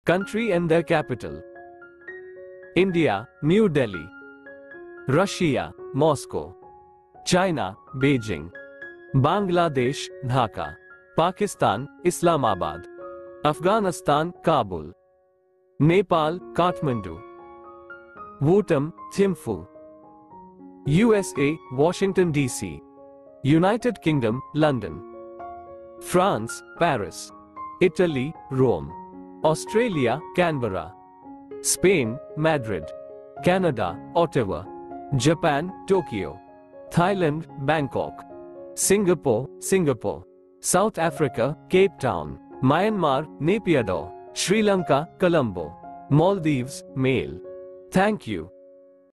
Country and their capital. India, New Delhi. Russia, Moscow. China, Beijing. Bangladesh, Dhaka. Pakistan, Islamabad. Afghanistan, Kabul. Nepal, Kathmandu. Bhutan, Thimphu. USA, Washington DC. United Kingdom, London. France, Paris. Italy, Rome. Australia, Canberra. Spain, Madrid. Canada, Ottawa. Japan, Tokyo. Thailand, Bangkok. Singapore, Singapore. South Africa, Cape Town. Myanmar, Naypyidaw. Sri Lanka, Colombo. Maldives, Male. Thank you.